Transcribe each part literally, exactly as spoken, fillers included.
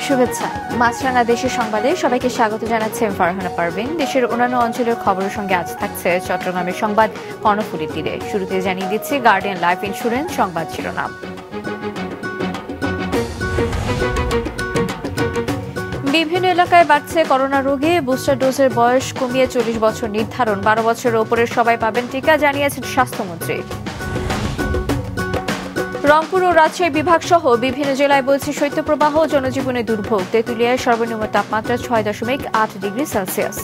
শুভেচ্ছা। মাছরাঙা দেশের সংবাদে সবাইকে স্বাগত জানাচ্ছেন ফারহানা পারভিন। দেশের অন্যান্য অঞ্চলের খবরের সঙ্গে আজ থাকছে চট্টগ্রামের সংবাদ কর্ণফুলী তীরে। শুরুতে জানিয়ে দিচ্ছি গার্ডিয়ান লাইফ ইন্স্যুরেন্স সংবাদ শিরোনাম। বিভিন্ন এলাকায় বাড়ছে করোনা রোগী। বুস্টার ডোজের বয়স কমিয়ে চল্লিশ বছর নির্ধারণ। বারো বছরের ওপরের সবাই পাবেন টিকা, জানিয়েছেন স্বাস্থ্যমন্ত্রী। রংপুর ও রাজশাহী বিভাগ সহ বিভিন্ন জেলায় বলছে শৈত্যপ্রবাহ, জনজীবনে দুর্ভোগ। তেঁতুলিয়ায় সর্বনিম্ন তাপমাত্রা ছয় দশমিক আট ডিগ্রি সেলসিয়াস।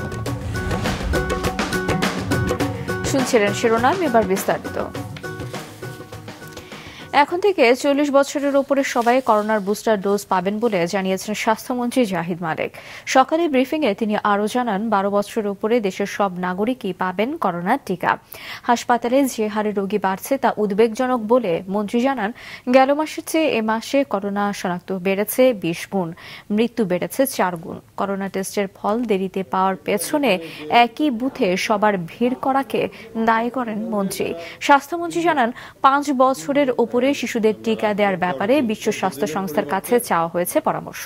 শুনছিলেন শিরোনাম, এবার বিস্তারিত। এখন থেকে চল্লিশ বছরের ওপরে সবাই করোনার বুস্টার ডোজ পাবেন বলে জানিয়েছেন স্বাস্থ্যমন্ত্রী জাহিদ মালেক। সকালে ব্রিফিংয়ে তিনি আরও জানান, বারো বছরের উপরে দেশের সব নাগরিকই পাবেন করোনার টিকা। হাসপাতালে যে হারে রোগী বাড়ছে তা উদ্বেগজনক বলে মন্ত্রী জানান, গেল মাসের চেয়ে এ মাসে করোনা শনাক্ত বেড়েছে বিশ গুণ, মৃত্যু বেড়েছে চার গুণ। করোনা টেস্টের ফল দেরিতে পাওয়ার পেছনে একই বুথে সবার ভিড় করাকে দায়ী করেন মন্ত্রী। স্বাস্থ্যমন্ত্রী জানান, পাঁচ বছরের ওপরে শিশুদের টিকা দেওয়ার ব্যাপারে বিশ্ব স্বাস্থ্য সংস্থার কাছে চাওয়া হয়েছে পরামর্শ।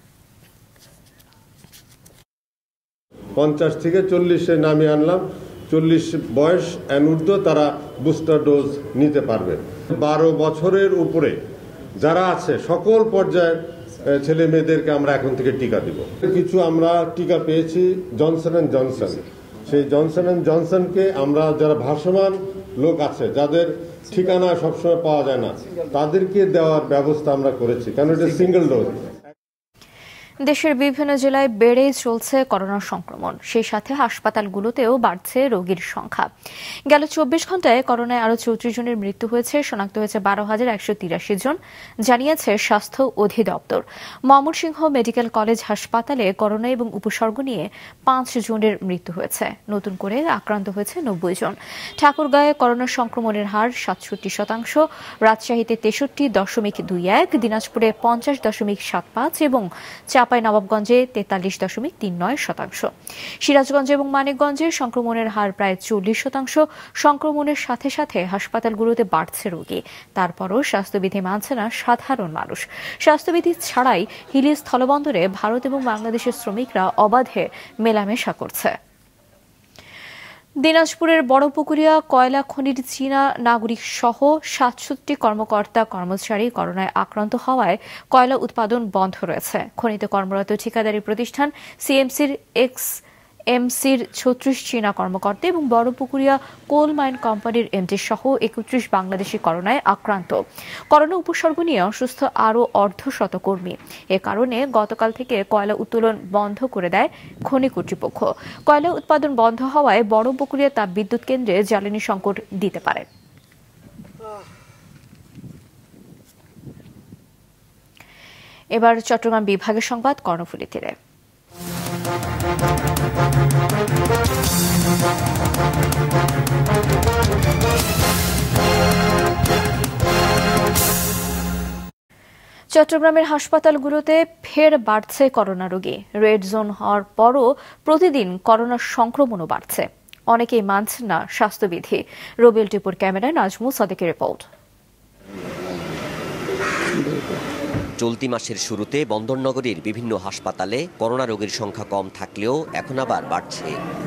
পঞ্চাশ থেকে চল্লিশে নামিয়ে আনলাম। চল্লিশ বয়স ঊর্ধ্ব তারা বুস্টার ডোজ নিতে পারবে। বারো বছরের উপরে যারা আছে সকল পর্যায়ের ছেলে মেয়েদেরকে আমরা এখন থেকে টিকা দিব। কিছু আমরা টিকা পেয়েছি জনসন অ্যান্ড জনসন। সেই জনসন অ্যান্ড জনসনকে আমরা যারা ভাসমান লোক আছে, যাদের ঠিকানা সবসময় পাওয়া যায় না, তাদেরকে দেওয়ার ব্যবস্থা আমরা করেছি, কারণ এটা সিঙ্গেল ডোজ। দেশের বিভিন্ন জেলায় বেড়েই চলছে করোনা সংক্রমণ, সেই সাথে হাসপাতালগুলোতেও বাড়ছে রোগীর সংখ্যা। গেল চব্বিশ ঘন্টায় করোনায় আরও চৌত্রিশ জনের মৃত্যু হয়েছে, শনাক্ত হয়েছে বারো হাজার একশো তিরাশি জন, জানিয়েছে স্বাস্থ্য অধিদপ্তর। ময়মনসিংহ মেডিকেল কলেজ হাসপাতালে করোনা এবং উপসর্গ নিয়ে পাঁচ জনের মৃত্যু হয়েছে। নতুন করে আক্রান্ত হয়েছে নব্বই জন। ঠাকুরগাঁয়ে করোনা সংক্রমণের হার সাতষট্টি শতাংশ, রাজশাহীতে তেষট্টি দশমিক দুই এক, দিনাজপুরে পঞ্চাশ দশমিক সাত পাঁচ এবং নবাবগঞ্জে তেতাল্লিশ দশমিক তিন নয় শতাংশ। সিরাজগঞ্জ এবং মানিকগঞ্জে সংক্রমণের হার প্রায় চল্লিশ শতাংশ। সংক্রমণের সাথে সাথে হাসপাতালগুলোতে বাড়ছে রোগী, তারপরও স্বাস্থ্যবিধি মানছে না সাধারণ মানুষ। স্বাস্থ্যবিধি ছাড়াই হিলি স্থলবন্দরে ভারত এবং বাংলাদেশের শ্রমিকরা অবাধে মেলামেশা করছে। দিনাজপুরের বড়পুকুরিয়া কয়লা খনির চীনা নাগরিক সহ সাতষট্টি কর্মকর্তা কর্মচারী করোনায় আক্রান্ত হওয়ায় কয়লা উৎপাদন বন্ধ রয়েছে। খনিতে কর্মরত ঠিকাদারি প্রতিষ্ঠান সিএমসির এক্স এমসির ছত্রিশ চীনা কর্মকর্তা এবং বড়পুকুরিয়া কোল মাইন কোম্পানির এমডি সহ একত্রিশ বাংলাদেশি করোনায় আক্রান্ত। করোনা উপসর্গ নিয়ে অসুস্থ আরও অর্ধশত কর্মী। এ কারণে গতকাল থেকে কয়লা উত্তোলন বন্ধ করে দেয় খনি কর্তৃপক্ষ। কয়লা উৎপাদন বন্ধ হওয়ায় বড়পুকুরিয়া তাপবিদ্যুৎ কেন্দ্রে জ্বালানি সংকট দিতে পারে। এবার চট্টগ্রাম বিভাগের সংবাদ কর্ণফুলী তীরে। চট্টগ্রামের হাসপাতালগুলোতে ফের বাড়ছে করোনা রোগী। রেড জোন হওয়ার পরও প্রতিদিন করোনা সংক্রমণও বাড়ছে। অনেকেই মানছেন না স্বাস্থ্যবিধি। রবিউল টিপুর ক্যামেরায় নাজমুল সাদেকের রিপোর্ট। চলতি মাসের শুরুতে বন্দরনগরীর বিভিন্ন হাসপাতালে করোনা রোগীর সংখ্যা কম থাকলেও এখন আবার বাড়ছে।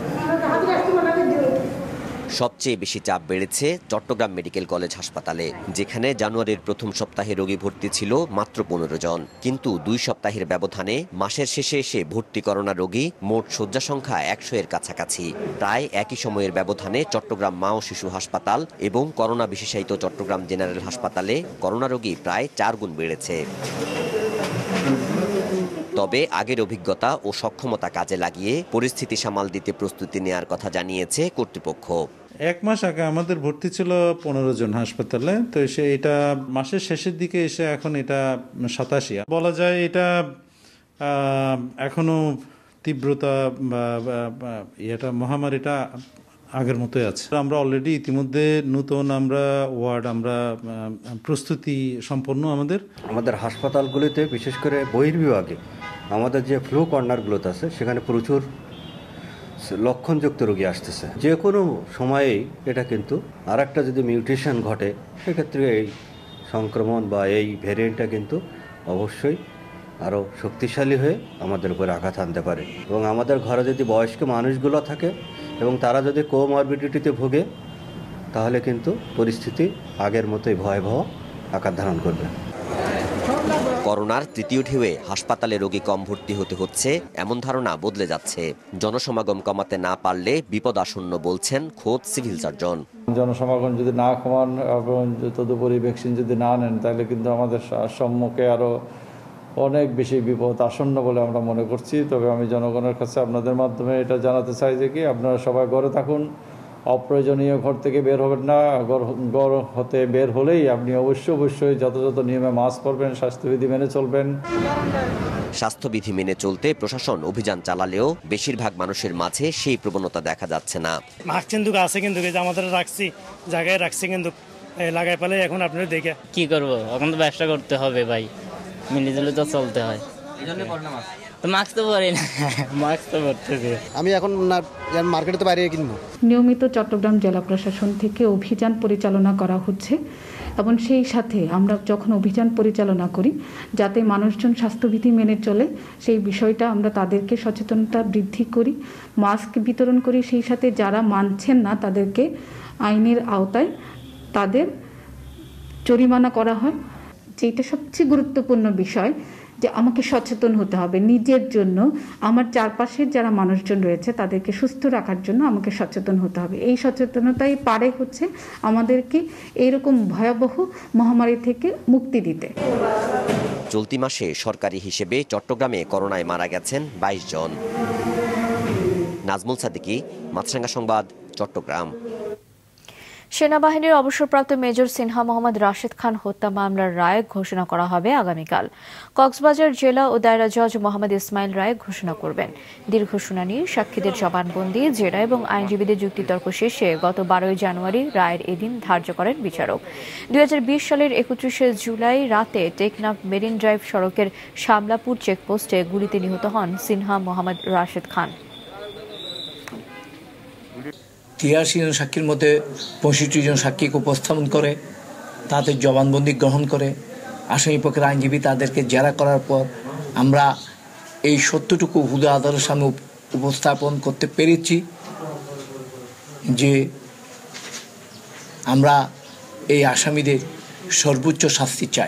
সবচেয়ে বেশি চাপ বেড়েছে চট্টগ্রাম মেডিকেল কলেজ হাসপাতালে, যেখানে জানুয়ারির প্রথম সপ্তাহে রোগী ভর্তি ছিল মাত্র পনেরো জন। কিন্তু দুই সপ্তাহের ব্যবধানে মাসের শেষে এসে ভর্তি করোনা রোগী মোট শয্যা সংখ্যা একশো এর কাছাকাছি। প্রায় একই সময়ের ব্যবধানে চট্টগ্রাম মা ও শিশু হাসপাতাল এবং করোনা বিশেষায়িত চট্টগ্রাম জেনারেল হাসপাতালে করোনা রোগী প্রায় চার গুণ বেড়েছে। তবে আগের অভিজ্ঞতা ও সক্ষমতা কাজে লাগিয়ে পরিস্থিতি সামাল দিতে প্রস্তুতি নেওয়ার কথা জানিয়েছে কর্তৃপক্ষ। এক মাস আগে আমাদের ভর্তি ছিল পনেরো জন হাসপাতালে, তো সে এটা মাসের শেষের দিকে এসে এখন এটা সাতাশি। বলা যায় এটা এখনো তীব্রতা বা এটা মহামারীটা আগের মতোই আছে। আমরা অলরেডি ইতিমধ্যে নতুন আমরা ওয়ার্ড আমরা প্রস্তুতি সম্পন্ন। আমাদের আমাদের হাসপাতালগুলিতে বিশেষ করে বহির্বিভাগে আমাদের যে ফ্লু কর্নারগুলোতে আছে, সেখানে প্রচুর লক্ষণযুক্ত রোগী আসতেছে। যে কোনো সময়েই এটা কিন্তু আর একটা যদি মিউটেশন ঘটে, সেক্ষেত্রে এই সংক্রমণ বা এই ভ্যারিয়েন্টটা কিন্তু অবশ্যই আরও শক্তিশালী হয়ে আমাদের উপরে আঘাত আনতে পারে। এবং আমাদের ঘরে যদি বয়স্ক মানুষগুলো থাকে এবং তারা যদি কোমরবিডিটিতে ভোগে তাহলে কিন্তু পরিস্থিতি আগের মতোই ভয়াবহ আকার ধারণ করবে। করোনার তৃতীয় ঢেউয়ে হাসপাতালে রোগী কম ভর্তি হতে হচ্ছে এমন ধারণা বদলে যাচ্ছে। জনসমাগম কমাতে না পারলে বিপদ আসন্ন বলছেন খোদ সিভিল সার্জন। জনসমাগম যদি না কমান এবং তদুপরি ভ্যাকসিন যদি না নেন তাহলে কিন্তু আমাদের সম্মুখে আরও অনেক বেশি বিপদ আসন্ন বলে আমরা মনে করছি। তবে আমি জনগণের কাছে আপনাদের মাধ্যমে এটা জানাতে চাই যে কি আপনারা সবাই ঘরে থাকুন, অপ্রয়োজনীয় ঘর থেকে বের হবেন না। ঘর হতে বের হলেই আপনি অবশ্যই অবশ্যই যথাযথ নিয়মে মাস্ক পরবেন, স্বাস্থ্যবিধি মেনে চলবেন। স্বাস্থ্যবিধি মেনে চলতে প্রশাসন অভিযান চালালেও বেশিরভাগ মানুষের মাঝে সেই প্রবণতা দেখা যাচ্ছে না। মাস্ক কিন্তু আছে, কিন্তু আমাদের রাখছি জায়গায় রাখছি, কিন্তু লাগাই পেলে এখন আপনারা দেখে কি করব, এখন তো ব্যবসা করতে হবে ভাই, মিলে জুলে তো চলতে হয়। মাস্ক তো পরে না, মাস্ক তো পরতেছি। আমি এখন মার্কেটে তো বাইরে কিনবো। নিয়মিত চট্টগ্রাম জেলা প্রশাসন থেকে অভিযান পরিচালনা করা হচ্ছে এবং সেই সাথে আমরা যখন অভিযান পরিচালনা করি যাতে মানুষজন স্বাস্থ্যবিধি মেনে চলে সেই বিষয়টা আমরা তাদেরকে সচেতনতা বৃদ্ধি করি, মাস্ক বিতরণ করি। সেই সাথে যারা মানছেন না তাদেরকে আইনের আওতায় তাদের জরিমানা করা হয়। যেটা সবচেয়ে গুরুত্বপূর্ণ বিষয় যে আমাকে সচেতন হতে হবে নিজের জন্য, আমার চারপাশের যারা মানুষজন রয়েছে তাদেরকে সুস্থ রাখার জন্য আমাকে সচেতন হতে হবে। এই সচেতনতাই পারে হচ্ছে আমাদেরকে এইরকম ভয়াবহ মহামারী থেকে মুক্তি দিতে। চলতি মাসে সরকারি হিসেবে চট্টগ্রামে করোনায় মারা গেছেন বাইশ জন। নাজমুল সাদিকি, মাছরাঙ্গা সংবাদ, চট্টগ্রাম। সেনাবাহিনীর অবসরপ্রাপ্ত মেজর সিনহা মোহাম্মদ রাশেদ খান হত্যা মামলার রায় ঘোষণা করা হবে আগামীকাল। কক্সবাজার জেলা ও দায়রা জজ মোহাম্মদ ইসমাইল রায় ঘোষণা করবেন। দীর্ঘ শুনানি, সাক্ষীদের জবানবন্দি, জেরা এবং আইনজীবীদের যুক্তিতর্ক শেষে গত বারোই জানুয়ারি রায়ের এদিন ধার্য করেন বিচারক। দুই হাজার বিশ সালের একত্রিশে জুলাই রাতে টেকনাফ মেরিন ড্রাইভ সড়কের শামলাপুর চেকপোস্টে গুলিতে নিহত হন সিনহা মোহাম্মদ রাশেদ খান। তিরাশি জন সাক্ষীর মধ্যে পঁয়ষট্টি জন সাক্ষীকে উপস্থাপন করে তাদের জবানবন্দি গ্রহণ করে আসামি পক্ষের আইনজীবী তাদেরকে জেরা করার পর আমরা এই সত্যটুকু হুদা আদালতের সামনে উপস্থাপন করতে পেরেছি যে আমরা এই আসামিদের সর্বোচ্চ শাস্তি চাই।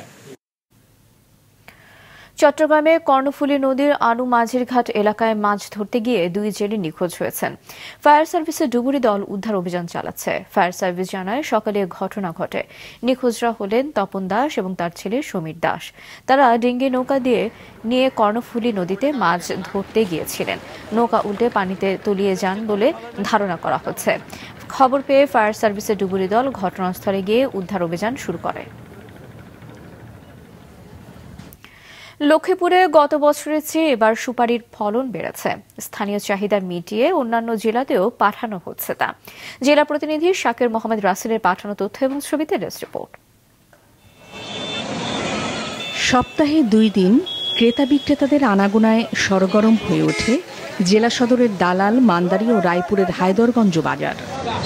চট্টগ্রামে কর্ণফুলী নদীর আনু মাঝির ঘাট এলাকায় মাছ ধরতে গিয়ে দুই জেলে নিখোঁজ হয়েছেন। ফায়ার সার্ভিসের ডুবুরি দল উদ্ধার অভিযান চালাচ্ছে। ফায়ার সার্ভিস জানায় সকালে ঘটনা ঘটে। নিখোঁজরা হলেন তপন দাস এবং তার ছেলে সমীর দাস। তারা ডিঙ্গি নৌকা দিয়ে নিয়ে কর্ণফুলী নদীতে মাছ ধরতে গিয়েছিলেন। নৌকা উল্টে পানিতে তলিয়ে যান বলে ধারণা করা হচ্ছে। খবর পেয়ে ফায়ার সার্ভিসের ডুবুরি দল ঘটনাস্থলে গিয়ে উদ্ধার অভিযান শুরু করে। লক্ষ্মীপুরে গত বছরের চেয়ে এবার সুপারির ফলন বেড়েছে। স্থানীয় চাহিদা মিটিয়ে অন্যান্য জেলাতেও পাঠানো হচ্ছে তা। জেলা প্রতিনিধি শাকির মোহাম্মদ রাসেলের পাঠানো তথ্য এবং ছবিতে ডেস্ক রিপোর্ট। সপ্তাহে দুই দিন ক্রেতা বিক্রেতাদের আনাগোনায় সরগরম হয়ে ওঠে জেলা সদরের দালাল, মান্দারী ও রায়পুরের হায়দরগঞ্জ বাজার।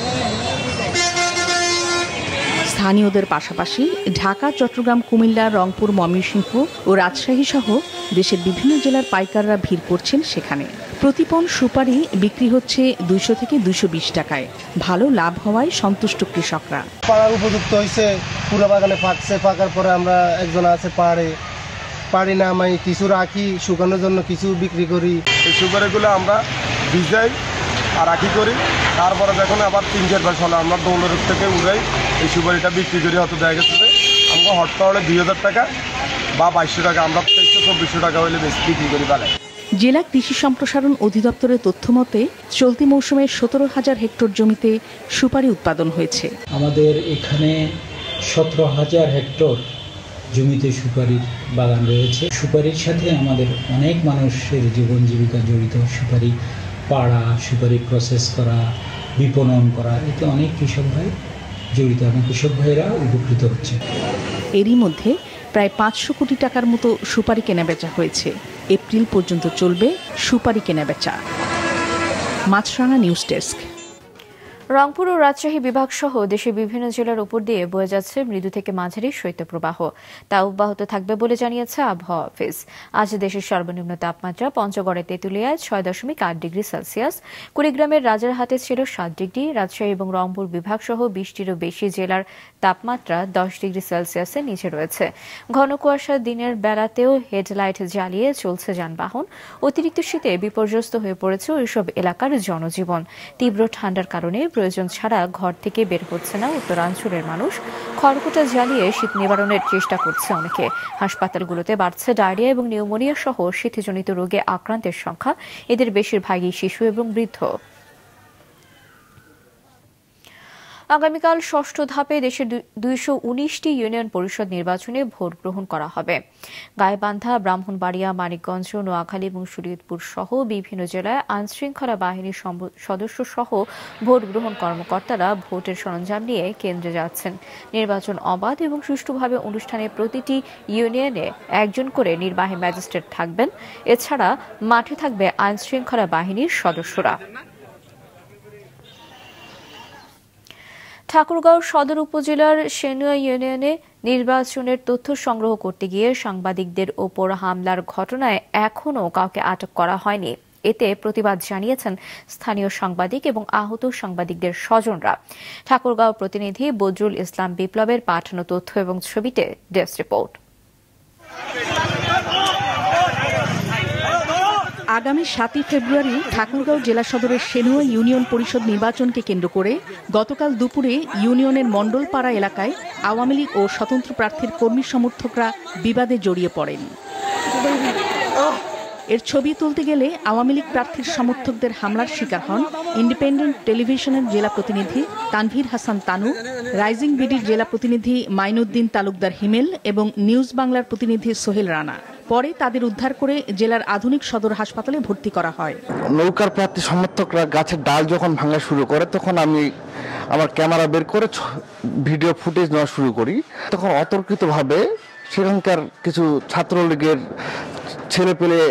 স্থানীয়দের পাশাপাশি ঢাকা, চট্টগ্রাম, কুমিল্লা, রংপুর, ময়মনসিংহ ও রাজশাহী সহ দেশের বিভিন্ন জেলার পাইকাররা ভিড় করছেন সেখানে। প্রতিপণ সুপারি বিক্রি হচ্ছে দুইশো থেকে দুইশো বিশ টাকায়। ভালো লাভ হওয়ায় সন্তুষ্ট কৃষকরা। পাড়ার উপযুক্ত হয়েছে, পুরো বাগানে পাকছে। পাকার পরে আমরা একজন আছে পাড়ে পাড়ি না আমি কিছু রাখি শুকানোর জন্য, কিছু বিক্রি করি। এই সুপারিগুলো আমরা ভিজাই আর রাখি করি, তারপরে যখন আবার তিন চার মাস হলে আমরা দৌড়ের থেকে উড়াই এই সুপারিটা বিক্রি করি। হয়তো দেখা গেছে আমরা হট পাওয়ালে দুই হাজার টাকা বা বাইশশো টাকা, আমরা তেইশশো চব্বিশশো টাকা হলে বেশি বিক্রি করি পালাই। জেলা কৃষি সম্প্রসারণ অধিদপ্তরের তথ্য মতে চলতি মৌসুমে সতেরো হাজার হেক্টর জমিতে সুপারি উৎপাদন হয়েছে। আমাদের এখানে সতেরো হাজার হেক্টর জমিতে সুপারির বাগান রয়েছে। সুপারির সাথে আমাদের অনেক মানুষের জীবন জীবিকা জড়িত। সুপারি পাড়া, সুপারি প্রসেস করা, বিপণন করা, এতে অনেক কৃষক ভাই জড়িত এবং কৃষক ভাইরা উপকৃত হচ্ছে। এরই মধ্যে প্রায় পাঁচশো কোটি টাকার মতো সুপারি কেনাবেচা হয়েছে। এপ্রিল পর্যন্ত চলবে সুপারি কেনাবেচা। Maasranga news desk. রংপুর ও রাজশাহী বিভাগ সহ দেশের বিভিন্ন জেলার উপর দিয়ে বয়ে যাচ্ছে মৃদু থেকে মাঝারি শৈত্যপ্রবাহ। তা অব্যাহত থাকবে বলে জানিয়েছে আবহাওয়া অফিস। আজ দেশের সর্বনিম্ন তাপমাত্রা পঞ্চগড়ে তেঁতুলিয়ায় ছয় দশমিক আট ডিগ্রি সেলসিয়াস, কুড়িগ্রামের রাজারহাটে ছিল সাত ডিগ্রি, রাজশাহী এবং রংপুর বিভাগ সহ বিশটিরও বেশি জেলার তাপমাত্রা দশ ডিগ্রি সেলসিয়াসের নিচে রয়েছে। ঘন কুয়াশা দিনের বেলাতেও হেডলাইট জ্বালিয়ে চলছে যানবাহন। অতিরিক্ত শীতে বিপর্যস্ত হয়ে পড়েছে ওইসব এলাকার জনজীবন। তীব্র ঠান্ডার কারণে প্রয়োজন ছাড়া ঘর থেকে বের হচ্ছে না উত্তরাঞ্চলের মানুষ। খড়কুটা জ্বালিয়ে শীত নিবারণের চেষ্টা করছে অনেকে। হাসপাতালগুলোতে বাড়ছে ডায়রিয়া এবং নিউমোনিয়া সহ শীতজনিত রোগে আক্রান্তের সংখ্যা। এদের বেশিরভাগই শিশু এবং বৃদ্ধ। আগামীকাল ষষ্ঠ ধাপে দেশের দুইশো উনিশটি ইউনিয়ন পরিষদ নির্বাচনে ভোট গ্রহণ করা হবে। গাইবান্ধা, ব্রাহ্মণবাড়িয়া, মানিকগঞ্জ, নোয়াখালী এবং শরীয়তপুর সহ বিভিন্ন জেলায় আইনশৃঙ্খলা বাহিনীর সদস্য সহ ভোট গ্রহণ কর্মকর্তারা ভোটের সরঞ্জাম নিয়ে কেন্দ্রে যাচ্ছেন। নির্বাচন অবাধ এবং সুষ্ঠুভাবে অনুষ্ঠানে প্রতিটি ইউনিয়নে একজন করে নির্বাহী ম্যাজিস্ট্রেট থাকবেন। এছাড়া মাঠে থাকবে আইনশৃঙ্খলা বাহিনীর সদস্যরা। ঠাকুরগাঁও সদর উপজেলার সেনুয়া ইউনিয়নে নির্বাচনের তথ্য সংগ্রহ করতে গিয়ে সাংবাদিকদের ওপর হামলার ঘটনায় এখনও কাউকে আটক করা হয়নি। এতে প্রতিবাদ জানিয়েছেন স্থানীয় সাংবাদিক এবং আহত সাংবাদিকদের স্বজনরা। ঠাকুরগাঁও প্রতিনিধি বজরুল ইসলাম বিপ্লবের পাঠানো তথ্য এবং ছবিতে ডেস্ক রিপোর্ট। আগামী সাতই ফেব্রুয়ারি ঠাকুরগাঁও জেলা সদরের সেনুয়া ইউনিয়ন পরিষদ নির্বাচনকে কেন্দ্র করে গতকাল দুপুরে ইউনিয়নের মণ্ডলপাড়া এলাকায় আওয়ামী লীগ ও স্বতন্ত্র প্রার্থীর কর্মী সমর্থকরা বিবাদে জড়িয়ে পড়েন। এর ছবি তুলতে গেলে আওয়ামী লীগ প্রার্থীর সমর্থকদের হামলার শিকার হন ইন্ডিপেন্ডেন্ট টেলিভিশনের জেলা প্রতিনিধি তানভীর হাসান তানু, রাইজিং বিডির জেলা প্রতিনিধি মাইনুদ্দিন তালুকদার হিমেল এবং নিউজ বাংলার প্রতিনিধি সোহেল রানা। পরে তাদের উদ্ধার করে জেলার আধুনিক সদর হাসপাতালে ভর্তি করা হয়। নৌকার প্রার্থী সমর্থকরা গাছের ডাল যখন ভাঙা শুরু করে তখন আমি আমার ক্যামেরা বের করে ভিডিও ফুটেজ নেওয়া শুরু করি। তখন অতর্কিতভাবে সেখানকার কিছু ছাত্রলীগের ছেলে পেলে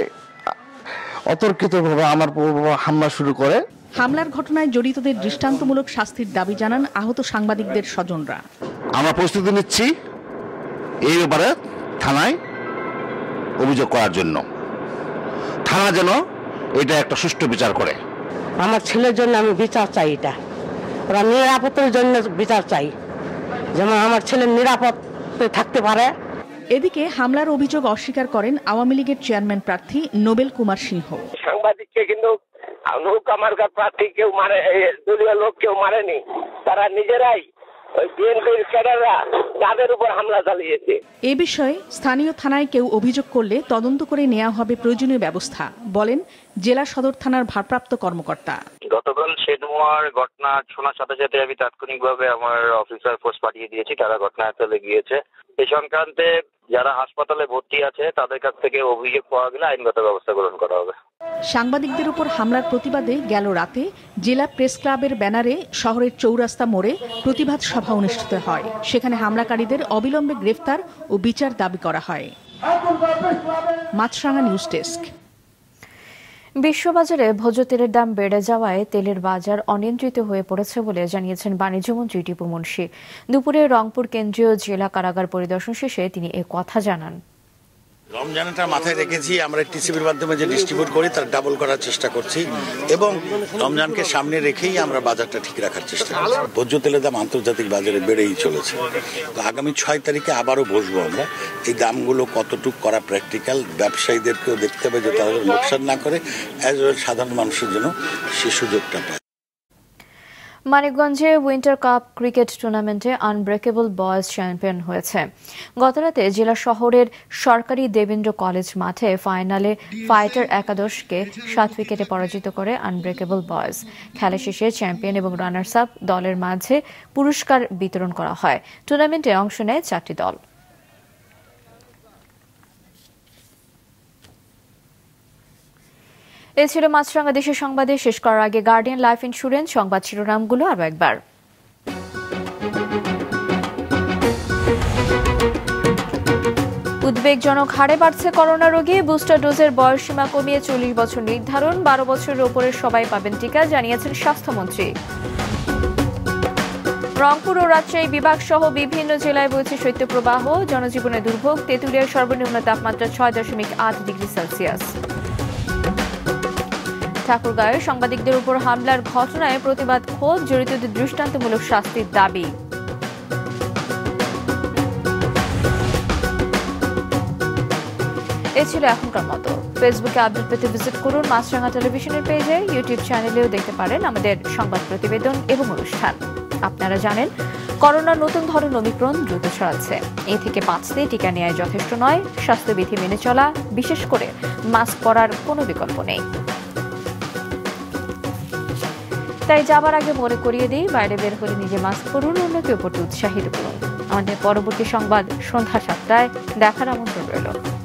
অতর্কিতভাবে আমার হামলা শুরু করে। হামলার ঘটনায় জড়িতদের দৃষ্টান্তমূলক শাস্তির দাবি জানান আহত সাংবাদিকদের স্বজনরা। আমরা প্রস্তুতি নিচ্ছি এই ব্যাপারে থানায় অভিযোগ করার জন্য। থানা যেন এটা একটা সুষ্ঠু বিচার করে। আমার ছেলের জন্য আমি বিচার চাই, এটা ওরা নিরাপত্তার জন্য বিচার চাই, যেমন আমার ছেলে নিরাপদে থাকতে পারে। এদিকে হামলার অভিযোগ অস্বীকার করেন আওয়ামী লীগের চেয়ারম্যান প্রার্থী নোবেল কুমার সিংহ। সাংবাদিককে কিন্তু নৌকা মার্কার প্রার্থী কেউ মারে, দলীয় লোক কেউ মারেনি, তারা নিজেরাই ওই বিএনপির ক্যাডাররা তাদের উপর হামলা চালিয়েছে। এ বিষয়ে স্থানীয় থানায় কেউ অভিযোগ করলে তদন্ত করে নেওয়া হবে প্রয়োজনীয় ব্যবস্থা, বলেন জেলা সদর থানার ভারপ্রাপ্ত কর্মকর্তা। গতকাল সেনুয়ার ঘটনা শোনার সাথে সাথে আমি তাৎক্ষণিকভাবে আমার অফিসার ফোর্স পাঠিয়ে দিয়েছি, তারা ঘটনাস্থলে গিয়েছে। এ সংক্রান্তে যারা হাসপাতালে ভর্তি আছে তাদের কাছ থেকে অভিযোগ পাওয়া গেলে আইনগত ব্যবস্থা গ্রহণ করা হবে। সাংবাদিকদের উপর হামলার প্রতিবাদে গেল রাতে জেলা প্রেস ক্লাবের ব্যানারে শহরের চৌরাস্তা মোড়ে প্রতিবাদ সভা অনুষ্ঠিত হয়। সেখানে হামলাকারীদের অবিলম্বে গ্রেফতার ও বিচার দাবি করা হয়। মাছরাঙা নিউজ ডেস্ক। বিশ্ববাজারে ভোজ্য তেলের দাম বেড়ে যাওয়ায় তেলের বাজার অনিয়ন্ত্রিত হয়ে পড়েছে বলে জানিয়েছেন বাণিজ্যমন্ত্রী টিপু মুন্সি। দুপুরে রংপুর কেন্দ্রীয় জেলা কারাগার পরিদর্শন শেষে তিনি এ কথা জানান। রমজানটা মাথায় রেখেছি, আমরা টিসিবির মাধ্যমে যে ডিস্ট্রিবিউট করি তার ডাবল করার চেষ্টা করছি এবং রমজানকে সামনে রেখেই আমরা বাজারটা ঠিক রাখার চেষ্টা করছি। ভোজ্য তেলের দাম আন্তর্জাতিক বাজারে বেড়েই চলেছে। তো আগামী ছয় তারিখে আবারও বসবো আমরা, এই দামগুলো কতটুক করা প্র্যাকটিক্যাল, ব্যবসায়ীদেরকেও দেখতে হবে যে তারা লোকসান না করে, অ্যাজ ওয়েল সাধারণ মানুষের জন্য সে সুযোগটা পায়। মানিকগঞ্জে উইন্টার কাপ ক্রিকেট টুর্নামেন্টে আনব্রেকেবল বয়েজ চ্যাম্পিয়ন হয়েছে। গতরাতে জেলা শহরের সরকারি দেবেন্দ্র কলেজ মাঠে ফাইনালে ফাইটার একাদশকে সাত উইকেটে পরাজিত করে আনব্রেকেবল বয়েজ। খেলা শেষে চ্যাম্পিয়ন এবং রানার্স আপ দলের মাঝে পুরস্কার বিতরণ করা হয়। টুর্নামেন্টে অংশ নেয় চারটি দল। এ ছিল মাছরাঙা দেশের সংবাদে। শেষ করার আগে গার্ডিয়ান লাইফ ইন্স্যুরেন্স সংবাদ শিরোনামগুলো আরো একবার। উদ্বেগজনক হারে বাড়ছে করোনা রোগী। বুস্টার ডোজের বয়সসীমা কমিয়ে চল্লিশ বছর নির্ধারণ। বারো বছরের ওপরের সবাই পাবেন টিকা, জানিয়েছেন স্বাস্থ্যমন্ত্রী। রংপুর ও রাজশাহী বিভাগ সহ বিভিন্ন জেলায় বইছে শৈত্যপ্রবাহ, জনজীবনে দুর্ভোগ। তেঁতুলিয়ার সর্বনিম্ন তাপমাত্রা ছয় দশমিক আট ডিগ্রি সেলসিয়াস। ঠাকুরগাঁয়ে সাংবাদিকদের উপর হামলার ঘটনায় প্রতিবাদ, ক্ষোভ, জড়িতদের দৃষ্টান্তমূলক শাস্তির দাবি। এ ছিল এখনকার মতো। ফেসবুকে আপডেট পেতে ভিজিট করুন মাছরাঙা টেলিভিশনের পেজে, ইউটিউব চ্যানেলেও দেখতে পারেন আমাদের সংবাদ প্রতিবেদন এবং অনুষ্ঠান। আপনারা জানেন, করোনার নতুন ধরন ওমিক্রন দ্রুত ছড়াচ্ছে। এ থেকে বাঁচতে টিকা নেওয়া যথেষ্ট নয়, স্বাস্থ্যবিধি মেনে চলা, বিশেষ করে মাস্ক পরার কোনো বিকল্প নেই। তাই যাবার আগে মনে করিয়ে দিই, বাইরে বের হলে নিজে মাস্ক পরুন, অন্যকে উপর উৎসাহিত করুন। আমাদের পরবর্তী সংবাদ সন্ধ্যা সাতটায় দেখার আমন্ত্রণ রইল।